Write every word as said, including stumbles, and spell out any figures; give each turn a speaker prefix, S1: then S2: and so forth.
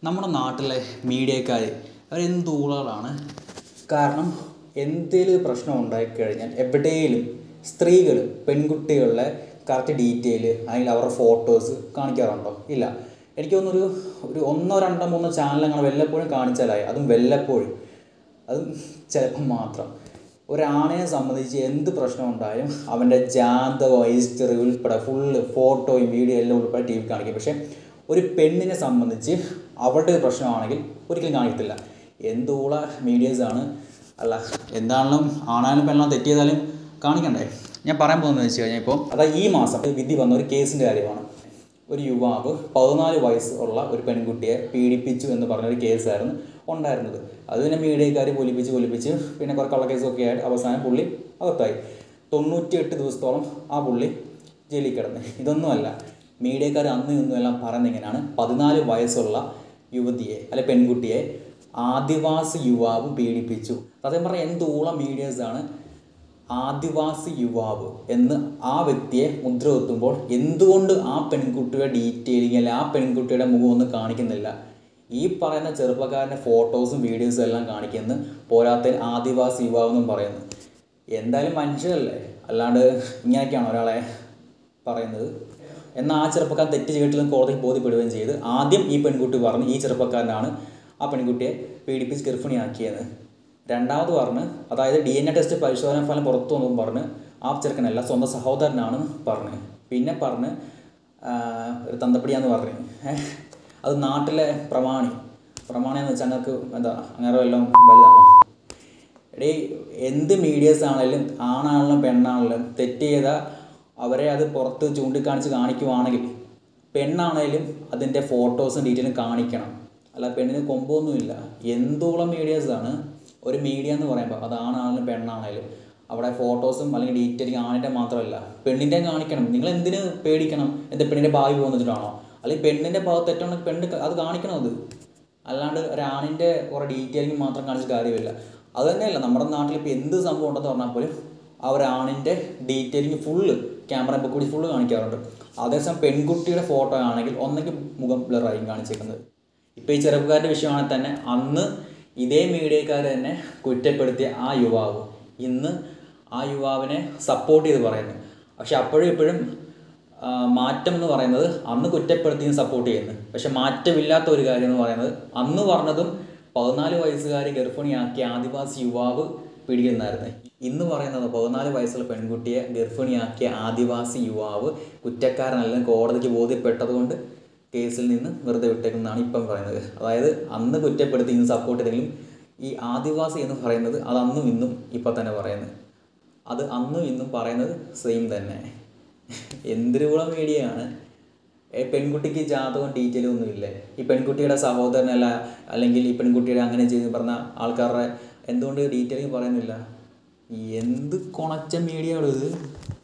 S1: നമ്മുടെ നാട്ടിലെ മീഡിയക്കാർ അവരെന്ത് ഊളകളാണ്. കാരണം എന്തെങ്കിലും പ്രശ്നം ഉണ്ടായിക്കഴിഞ്ഞാൽ എവിടെയെങ്കിലും സ്ത്രീകൾ പെൺകുട്ടികളുടെ കറക്റ്റ് ഡീറ്റെയിൽ അല്ലെങ്കിൽ അവരുടെ ഫോട്ടോസ് കാണിക്കാറുണ്ടോ? ഇല്ല. എനിക്ക് തോന്നുന്നൊരു ഒരു ഒന്നോ രണ്ടോ മൂന്നോ ചാനലങ്ങനെ വല്ലപ്പോഴും കാണിച്ചാലായി, അതും വല്ലപ്പോഴും, അതും ചിലപ്പം മാത്രം. ഒരാണിനെ സംബന്ധിച്ച് എന്ത് പ്രശ്നം ഉണ്ടായാലും അവൻ്റെ ജാതകം ഹിസ്റ്ററി ഉൾപ്പെടെ ഫുള്ള് ഫോട്ടോയും വീഡിയോ എല്ലാം ഉൾപ്പെടെ ടി വി കാണിക്കും. പക്ഷേ ഒരു പെണ്ണിനെ സംബന്ധിച്ച് അവരുടെ ഒരു പ്രശ്നമാണെങ്കിൽ ഒരിക്കലും കാണിക്കത്തില്ല. എന്തോള മീഡിയസാണ്. അല്ല, എന്താണെങ്കിലും ആണായാലും പെണ്ണാലും തെറ്റ് ചെയ്താലും കാണിക്കണ്ടേ. ഞാൻ പറയാൻ പോകുന്നത് വെച്ച് കഴിഞ്ഞാൽ ഇപ്പോൾ അതായത് ഈ മാസം വിധി വന്ന ഒരു കേസിൻ്റെ കാര്യമാണ്. ഒരു യുവാവ് പതിനാല് വയസ്സ് ഉള്ള ഒരു പെൺകുട്ടിയെ പീഡിപ്പിച്ചു എന്ന് പറഞ്ഞൊരു കേസായിരുന്നു ഉണ്ടായിരുന്നത്. അത് പിന്നെ മീഡിയക്കാർ പൊലിപ്പിച്ച് പൊലിപ്പിച്ച് പിന്നെ കുറേ കള്ളക്കേസൊക്കെ ആയിട്ട് അവസാനം പുള്ളി അകത്തായി. തൊണ്ണൂറ്റി എട്ട് ദിവസത്തോളം ആ പുള്ളി ജയിലിൽ കിടന്ന്. ഇതൊന്നുമല്ല, മീഡിയക്കാർ അന്ന് ഇന്നും എല്ലാം പറയുന്നത് ഇങ്ങനെയാണ്: പതിനാല് വയസ്സുള്ള യുവതിയെ അല്ലെ പെൺകുട്ടിയെ ആദിവാസി യുവാവ് പീഡിപ്പിച്ചു. സത്യം പറഞ്ഞാൽ എന്തോളം മീഡിയസാണ് ആദിവാസി യുവാവ് എന്ന് ആ വ്യക്തിയെ മുദ്ര കുത്തുമ്പോൾ എന്തുകൊണ്ട് ആ പെൺകുട്ടിയുടെ ഡീറ്റെയിലിംഗ് അല്ലെ ആ പെൺകുട്ടിയുടെ മുഖം ഒന്നും കാണിക്കുന്നില്ല? ഈ പറയുന്ന ചെറുപ്പക്കാരൻ്റെ ഫോട്ടോസും വീഡിയോസും എല്ലാം കാണിക്കുന്നു. പോരാത്തതിന് ആദിവാസി യുവാവ് എന്നും പറയുന്നു. എന്തായാലും മനുഷ്യരല്ലേ, അല്ലാണ്ട് ഇങ്ങനെയൊക്കെയാണ് ഒരാളെ പറയുന്നത്. എന്നാൽ ആ ചെറുപ്പക്കാരൻ തെറ്റ് ചെയ്തിട്ടും കോടതിക്ക് ബോധ്യപ്പെടുകയും ചെയ്ത് ആദ്യം ഈ പെൺകുട്ടി പറഞ്ഞു ഈ ചെറുപ്പക്കാരനാണ് ആ പെൺകുട്ടിയെ പീഡിപ്പിച്ച് ഗർഭിണിയാക്കിയത്. രണ്ടാമത് പറഞ്ഞ്, അതായത് ഡി എൻ എ ടെസ്റ്റ് പരിശോധന ഫലം പുറത്തു വന്നതും പറഞ്ഞ് ആ ചെറുക്കനല്ല സ്വന്തം സഹോദരനാണെന്ന് പറഞ്ഞ്. പിന്നെ പറഞ്ഞ് ഒരു തന്തപ്പടിയാന്ന് പറഞ്ഞു. അത് നാട്ടിലെ പ്രമാണി പ്രമാണിയെന്ന് വെച്ചാൽ ഞങ്ങൾക്ക് എന്താ അങ്ങനെ വല്ലതും വലുതാണോ? എടീ, എന്ത് മീഡിയസ് ആണെങ്കിലും ആണാണെങ്കിലും പെണ്ണാണെങ്കിലും തെറ്റ് ചെയ്താൽ അവരെ അത് പുറത്ത് ചൂണ്ടിക്കാണിച്ച് കാണിക്കുവാണെങ്കിൽ പെണ്ണാണേലും അതിൻ്റെ ഫോട്ടോസും ഡീറ്റെയിലും കാണിക്കണം. അല്ല, പെണ്ണിന് കൊമ്പൊന്നുമില്ല. എന്തോളം മീഡിയസാണ്. ഒരു മീഡിയ എന്ന് പറയുമ്പോൾ അത് ആണാണെങ്കിലും പെണ്ണാണേലും അവിടെ ഫോട്ടോസും അല്ലെങ്കിൽ ഡീറ്റെയിലിംഗ് ആണിൻ്റെ മാത്രമല്ല പെണ്ണിൻ്റെയും കാണിക്കണം. നിങ്ങൾ എന്തിന് പേടിക്കണം? എന്താ പെണ്ണിൻ്റെ ഭാവി പോകുന്നിട്ടാണോ? അല്ലെങ്കിൽ പെണ്ണിൻ്റെ ഭാഗത്ത് തെറ്റാണെങ്കിൽ പെണ്ണ് അത് കാണിക്കണം. അത് അല്ലാണ്ട് ഒരാണിൻ്റെ കുറേ ഡീറ്റെയിലിംഗ് മാത്രം കാണിച്ച് കാര്യമില്ല. അത് തന്നെയല്ല, നമ്മുടെ നാട്ടിൽ ഇപ്പോൾ എന്ത് സംഭവം ഉണ്ടെന്ന് പറഞ്ഞാൽ പോലും ആ ഒരാണിൻ്റെ ഡീറ്റെയിലിംഗ് ഫുള്ള് ക്യാമറ ഇപ്പോൾ കൂടി ഫുള്ള് കാണിക്കാറുണ്ട്. അതേസമയം പെൺകുട്ടിയുടെ ഫോട്ടോ ആണെങ്കിൽ ഒന്നെങ്കിൽ മുഖം ബ്ലറായും കാണിച്ചേക്കുന്നത്. ഇപ്പോൾ ഈ ചെറുപ്പക്കാരുടെ വിഷയമാണെങ്കിൽ തന്നെ അന്ന് ഇതേ മീഡിയക്കാർ തന്നെ കുറ്റപ്പെടുത്തിയ ആ യുവാവ് ഇന്ന് ആ യുവാവിനെ സപ്പോർട്ട് ചെയ്ത് പറയുന്നു. പക്ഷെ അപ്പോഴും ഇപ്പോഴും മാറ്റം എന്ന് പറയുന്നത് അന്ന് കുറ്റപ്പെടുത്തിയും സപ്പോർട്ട് ചെയ്യുന്നു. പക്ഷെ മാറ്റമില്ലാത്ത ഒരു കാര്യം എന്ന് പറയുന്നത് അന്ന് പറഞ്ഞതും പതിനാല് വയസ്സുകാരി ഗർഭിണിയാക്കിയ ആദിവാസി യുവാവ് പിടിക്കുന്നതായിരുന്നു. ഇന്ന് പറയുന്നത് പതിനാല് വയസ്സുള്ള പെൺകുട്ടിയെ ഗർഭിണിയാക്കിയ ആദിവാസി യുവാവ് കുറ്റക്കാരനല്ലെന്ന് കോടതിക്ക് ബോധ്യപ്പെട്ടതുകൊണ്ട് കേസിൽ നിന്ന് വെറുതെ വിട്ടേക്കുന്നതാണ് ഇപ്പം പറയുന്നത്. അതായത് അന്ന് കുറ്റപ്പെടുത്തി ഇന്ന് സപ്പോർട്ട് ചെയ്തെങ്കിലും ഈ ആദിവാസി എന്ന് പറയുന്നത് അത് അന്നും ഇന്നും ഇപ്പം തന്നെ പറയുന്നത്. അത് അന്നും ഇന്നും പറയുന്നത് സെയിം തന്നെ. എന്തൊരുകൂളം മീഡിയയാണ്. പെൺകുട്ടിക്ക് ജാതകവും ഡീറ്റെയിലും ഒന്നുമില്ലേ? ഈ പെൺകുട്ടിയുടെ സഹോദരനല്ല അല്ലെങ്കിൽ ഈ പെൺകുട്ടിയുടെ അങ്ങനെ ചെയ്ത് പറഞ്ഞ ആൾക്കാരുടെ എന്തുകൊണ്ട് ഡീറ്റെയിലിംഗ് പറയുന്നില്ല? എന്ത് കൊണച്ച മീഡിയകളും ഇത്.